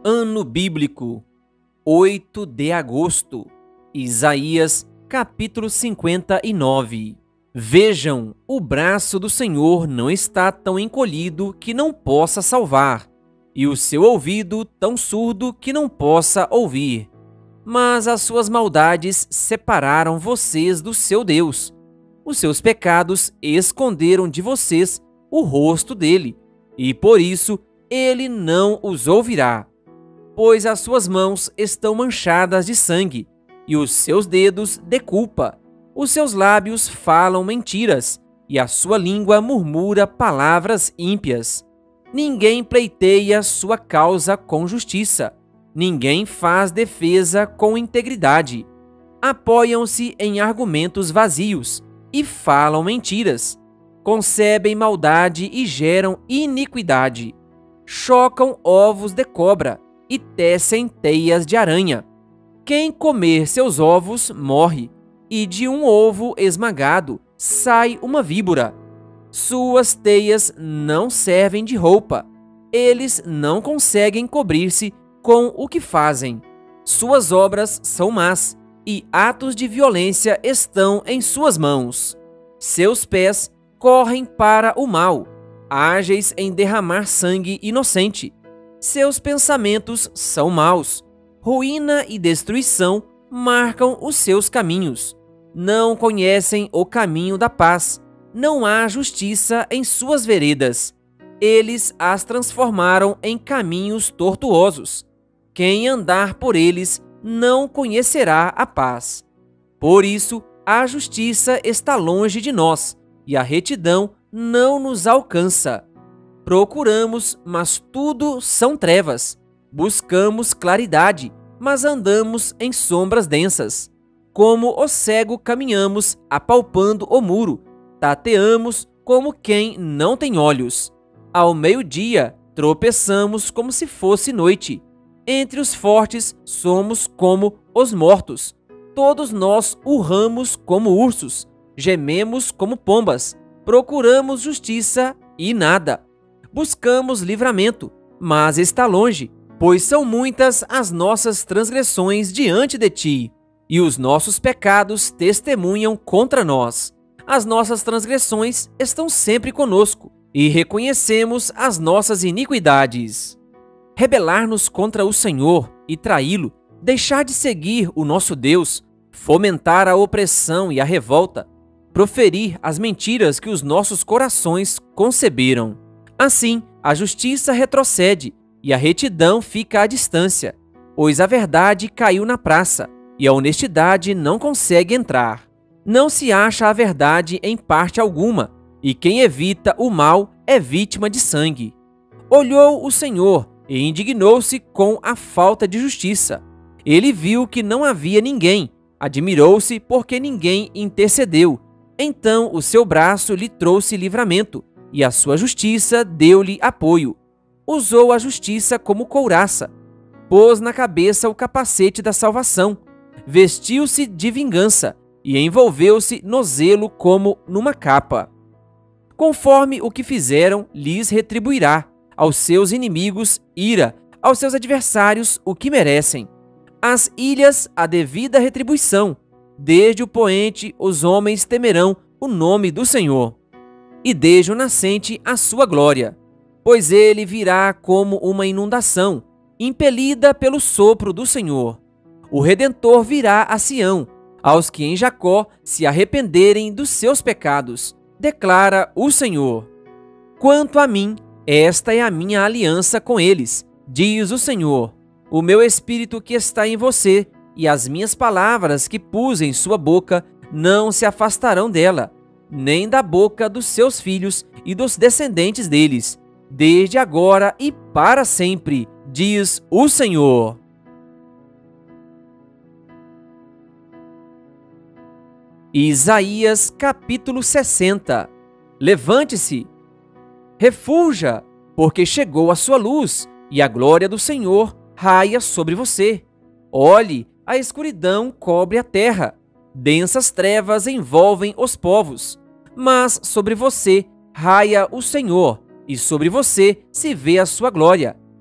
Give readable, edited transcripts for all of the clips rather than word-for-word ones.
Ano Bíblico, 8 de agosto, Isaías, capítulo 59. Vejam, o braço do Senhor não está tão encolhido que não possa salvar, e o seu ouvido tão surdo que não possa ouvir. Mas as suas maldades separaram vocês do seu Deus. Os seus pecados esconderam de vocês o rosto dele, e por isso ele não os ouvirá. Pois as suas mãos estão manchadas de sangue, e os seus dedos de culpa. Os seus lábios falam mentiras, e a sua língua murmura palavras ímpias. Ninguém pleiteia sua causa com justiça. Ninguém faz defesa com integridade. Apoiam-se em argumentos vazios e falam mentiras. Concebem maldade e geram iniquidade. Chocam ovos de cobra e tecem teias de aranha. Quem comer seus ovos morre, e de um ovo esmagado sai uma víbora. Suas teias não servem de roupa. Eles não conseguem cobrir-se com o que fazem. Suas obras são más, e atos de violência estão em suas mãos. Seus pés correm para o mal, ágeis em derramar sangue inocente. Seus pensamentos são maus. Ruína e destruição marcam os seus caminhos. Não conhecem o caminho da paz. Não há justiça em suas veredas. Eles as transformaram em caminhos tortuosos. Quem andar por eles não conhecerá a paz. Por isso, a justiça está longe de nós, e a retidão não nos alcança. Procuramos, mas tudo são trevas. Buscamos claridade, mas andamos em sombras densas. Como o cego caminhamos, apalpando o muro. Tateamos como quem não tem olhos. Ao meio-dia, tropeçamos como se fosse noite. Entre os fortes, somos como os mortos. Todos nós urramos como ursos. Gememos como pombas. Procuramos justiça e nada. Buscamos livramento, mas está longe, pois são muitas as nossas transgressões diante de ti, e os nossos pecados testemunham contra nós. As nossas transgressões estão sempre conosco, e reconhecemos as nossas iniquidades. Rebelar-nos contra o Senhor e traí-lo, deixar de seguir o nosso Deus, fomentar a opressão e a revolta, proferir as mentiras que os nossos corações conceberam. Assim, a justiça retrocede e a retidão fica à distância, pois a verdade caiu na praça e a honestidade não consegue entrar. Não se acha a verdade em parte alguma, e quem evita o mal é vítima de sangue. Olhou o Senhor e indignou-se com a falta de justiça. Ele viu que não havia ninguém, admirou-se porque ninguém intercedeu. Então o seu braço lhe trouxe livramento, e a sua justiça deu-lhe apoio. Usou a justiça como couraça, pôs na cabeça o capacete da salvação, vestiu-se de vingança e envolveu-se no zelo como numa capa. Conforme o que fizeram, lhes retribuirá, aos seus inimigos ira, aos seus adversários o que merecem. Às ilhas a devida retribuição, desde o poente os homens temerão o nome do Senhor. E desde o nascente a sua glória, pois ele virá como uma inundação, impelida pelo sopro do Senhor. O Redentor virá a Sião, aos que em Jacó se arrependerem dos seus pecados, declara o Senhor. Quanto a mim, esta é a minha aliança com eles, diz o Senhor. O meu espírito que está em você e as minhas palavras que pus em sua boca não se afastarão dela, nem da boca dos seus filhos e dos descendentes deles, desde agora e para sempre, diz o Senhor. Isaías capítulo 60. Levante-se, refulja, porque chegou a sua luz, e a glória do Senhor raia sobre você. Olhe, a escuridão cobre a terra, densas trevas envolvem os povos. Mas sobre você raia o Senhor, e sobre você se vê a sua glória.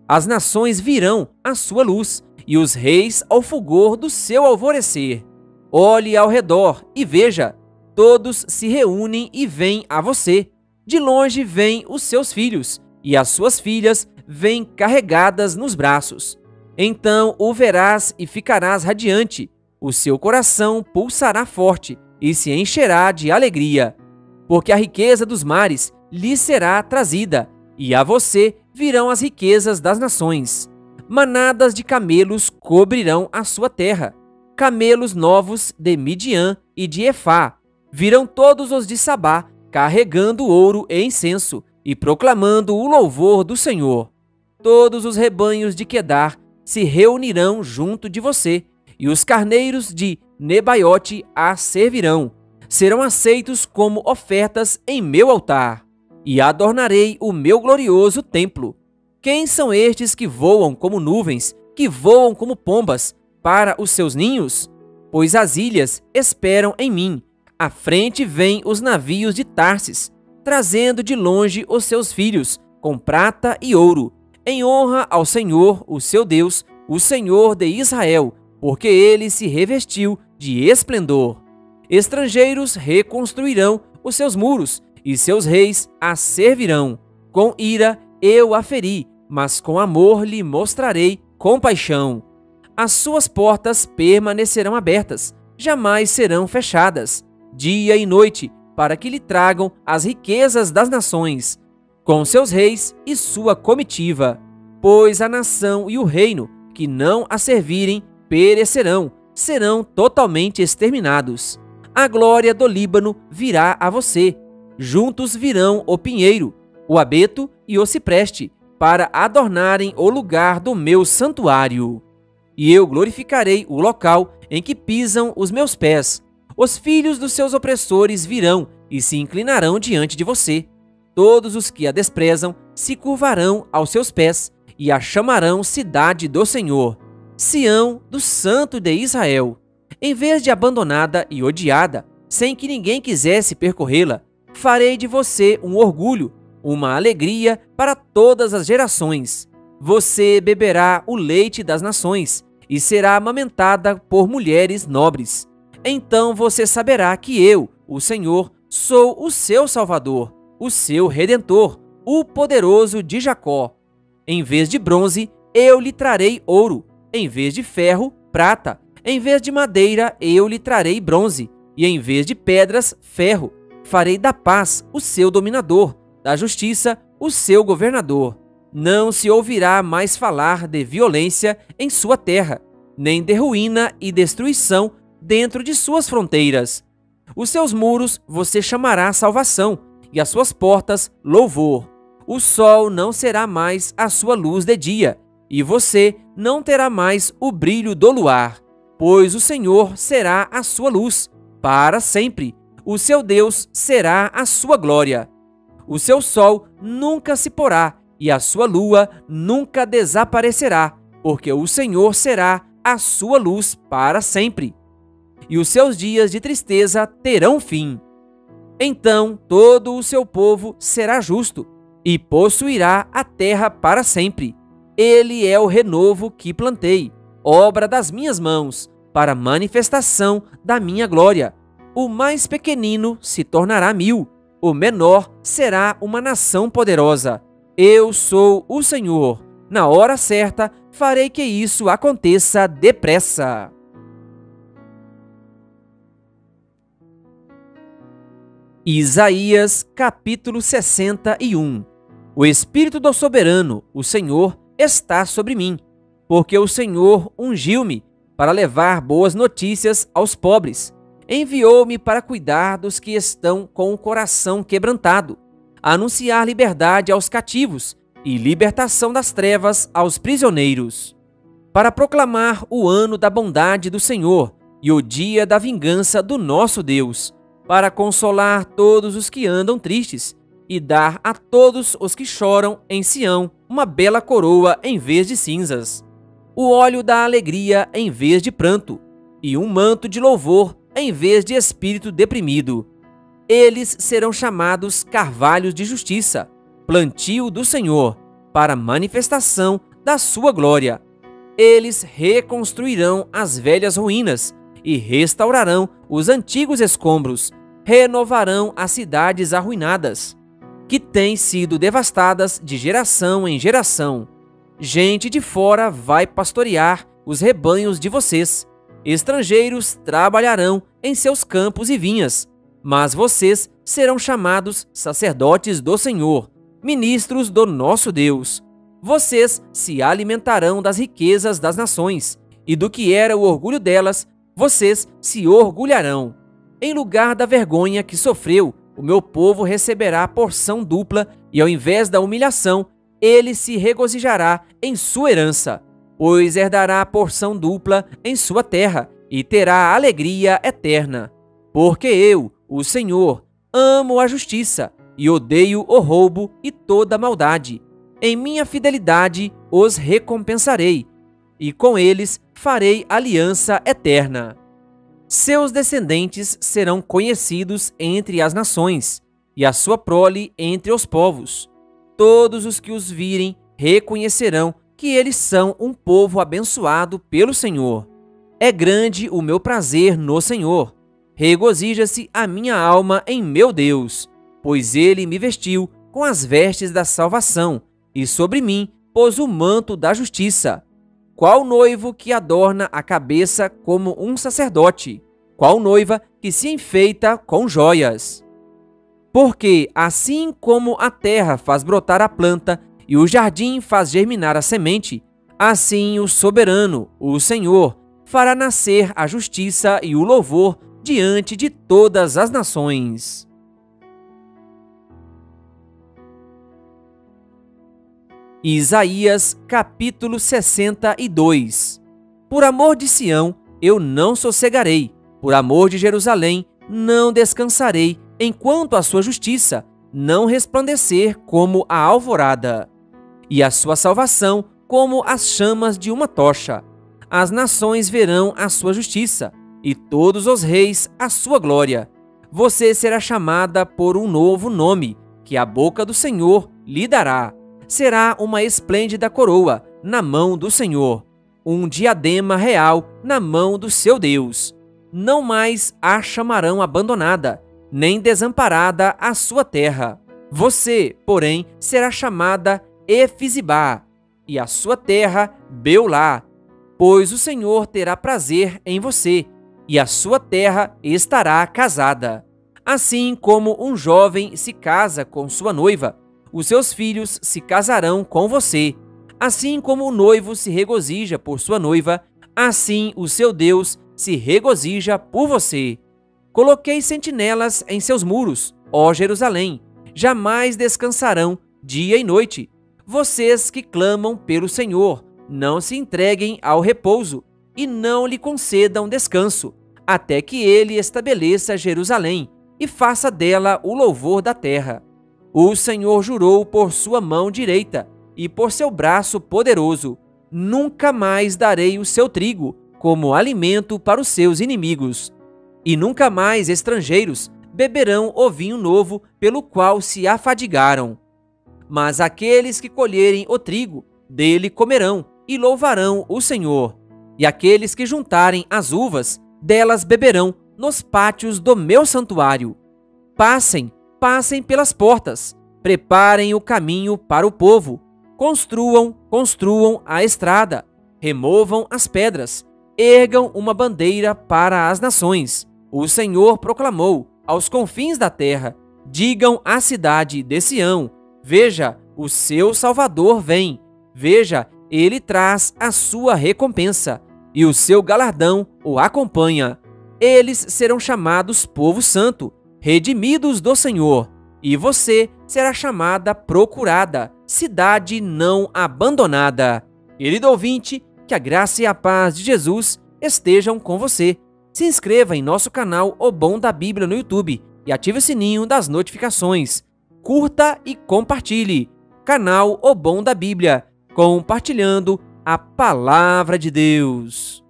As nações virão à sua luz, e os reis ao fulgor do seu alvorecer. Olhe ao redor e veja, todos se reúnem e vêm a você. De longe vêm os seus filhos, e as suas filhas vêm carregadas nos braços. Então o verás e ficarás radiante, o seu coração pulsará forte e se encherá de alegria, porque a riqueza dos mares lhe será trazida, e a você virão as riquezas das nações. Manadas de camelos cobrirão a sua terra, camelos novos de Midian e de Efá. Virão todos os de Sabá, carregando ouro e incenso, e proclamando o louvor do Senhor. Todos os rebanhos de Quedar se reunirão junto de você, e os carneiros de Nebaiote a servirão. Serão aceitos como ofertas em meu altar, e adornarei o meu glorioso templo. Quem são estes que voam como nuvens, que voam como pombas, para os seus ninhos? Pois as ilhas esperam em mim. À frente vêm os navios de Tarsis, trazendo de longe os seus filhos, com prata e ouro, em honra ao Senhor, o seu Deus, o Senhor de Israel, porque ele se revestiu de esplendor. Estrangeiros reconstruirão os seus muros, e seus reis a servirão. Com ira eu a feri, mas com amor lhe mostrarei compaixão. As suas portas permanecerão abertas, jamais serão fechadas, dia e noite, para que lhe tragam as riquezas das nações, com seus reis e sua comitiva. Pois a nação e o reino que não a servirem perecerão, serão totalmente exterminados. A glória do Líbano virá a você. Juntos virão o pinheiro, o abeto e o cipreste, para adornarem o lugar do meu santuário. E eu glorificarei o local em que pisam os meus pés. Os filhos dos seus opressores virão e se inclinarão diante de você. Todos os que a desprezam se curvarão aos seus pés e a chamarão cidade do Senhor, Sião do Santo de Israel. Em vez de abandonada e odiada, sem que ninguém quisesse percorrê-la, farei de você um orgulho, uma alegria para todas as gerações. Você beberá o leite das nações e será amamentada por mulheres nobres. Então você saberá que eu, o Senhor, sou o seu Salvador, o seu Redentor, o poderoso de Jacó. Em vez de bronze, eu lhe trarei ouro, em vez de ferro, prata, em vez de madeira, eu lhe trarei bronze, e em vez de pedras, ferro. Farei da paz o seu dominador, da justiça o seu governador. Não se ouvirá mais falar de violência em sua terra, nem de ruína e destruição dentro de suas fronteiras. Os seus muros você chamará salvação, e as suas portas louvor. O sol não será mais a sua luz de dia, e você não terá mais o brilho do luar, pois o Senhor será a sua luz, para sempre. O seu Deus será a sua glória. O seu sol nunca se porá, e a sua lua nunca desaparecerá, porque o Senhor será a sua luz para sempre. E os seus dias de tristeza terão fim. Então todo o seu povo será justo, e possuirá a terra para sempre. Ele é o renovo que plantei, obra das minhas mãos, para manifestação da minha glória. O mais pequenino se tornará 1000, o menor será uma nação poderosa. Eu sou o Senhor. Na hora certa, farei que isso aconteça depressa. Isaías, capítulo 61. O Espírito do Soberano, o Senhor, está sobre mim, porque o Senhor ungiu-me para levar boas notícias aos pobres. Enviou-me para cuidar dos que estão com o coração quebrantado, a anunciar liberdade aos cativos e libertação das trevas aos prisioneiros, para proclamar o ano da bondade do Senhor e o dia da vingança do nosso Deus, para consolar todos os que andam tristes e dar a todos os que choram em Sião uma bela coroa em vez de cinzas, o óleo da alegria em vez de pranto e um manto de louvor em vez de espírito deprimido. Eles serão chamados carvalhos de justiça, plantio do Senhor, para manifestação da sua glória. Eles reconstruirão as velhas ruínas e restaurarão os antigos escombros, renovarão as cidades arruinadas, que têm sido devastadas de geração em geração. Gente de fora vai pastorear os rebanhos de vocês. Estrangeiros trabalharão em seus campos e vinhas, mas vocês serão chamados sacerdotes do Senhor, ministros do nosso Deus. Vocês se alimentarão das riquezas das nações, e do que era o orgulho delas, vocês se orgulharão. Em lugar da vergonha que sofreu, o meu povo receberá porção dupla, e ao invés da humilhação, ele se regozijará em sua herança, pois herdará porção dupla em sua terra, e terá alegria eterna. Porque eu, o Senhor, amo a justiça, e odeio o roubo e toda maldade. Em minha fidelidade os recompensarei, e com eles farei aliança eterna. Seus descendentes serão conhecidos entre as nações, e a sua prole entre os povos. Todos os que os virem reconhecerão que eles são um povo abençoado pelo Senhor. É grande o meu prazer no Senhor. Regozija-se a minha alma em meu Deus, pois ele me vestiu com as vestes da salvação, e sobre mim pôs o manto da justiça. Qual noivo que adorna a cabeça como um sacerdote? Qual noiva que se enfeita com joias? Porque assim como a terra faz brotar a planta e o jardim faz germinar a semente, assim o soberano, o Senhor, fará nascer a justiça e o louvor diante de todas as nações. Isaías capítulo 62. Por amor de Sião, eu não sossegarei, por amor de Jerusalém, não descansarei, enquanto a sua justiça não resplandecer como a alvorada, e a sua salvação como as chamas de uma tocha. As nações verão a sua justiça, e todos os reis a sua glória. Você será chamada por um novo nome, que a boca do Senhor lhe dará. Será uma esplêndida coroa na mão do Senhor, um diadema real na mão do seu Deus. Não mais a chamarão abandonada, nem desamparada a sua terra. Você, porém, será chamada Efizibá, e a sua terra Beulá, pois o Senhor terá prazer em você, e a sua terra estará casada. Assim como um jovem se casa com sua noiva, os seus filhos se casarão com você. Assim como o noivo se regozija por sua noiva, assim o seu Deus se regozija por você. Coloquei sentinelas em seus muros, ó Jerusalém, jamais descansarão dia e noite. Vocês que clamam pelo Senhor, não se entreguem ao repouso e não lhe concedam descanso, até que ele estabeleça Jerusalém e faça dela o louvor da terra. O Senhor jurou por sua mão direita e por seu braço poderoso: nunca mais darei o seu trigo como alimento para os seus inimigos, e nunca mais estrangeiros beberão o vinho novo pelo qual se afadigaram. Mas aqueles que colherem o trigo, dele comerão e louvarão o Senhor. E aqueles que juntarem as uvas, delas beberão nos pátios do meu santuário. Passem pelas portas, preparem o caminho para o povo, construam a estrada, removam as pedras, ergam uma bandeira para as nações. O Senhor proclamou aos confins da terra: digam à cidade de Sião: veja, o seu Salvador vem, veja, ele traz a sua recompensa, e o seu galardão o acompanha. Eles serão chamados povo santo, redimidos do Senhor, e você será chamada procurada, cidade não abandonada. Querido ouvinte, que a graça e a paz de Jesus estejam com você. Se inscreva em nosso canal O Bom da Bíblia no YouTube e ative o sininho das notificações. Curta e compartilhe. Canal O Bom da Bíblia, compartilhando a Palavra de Deus.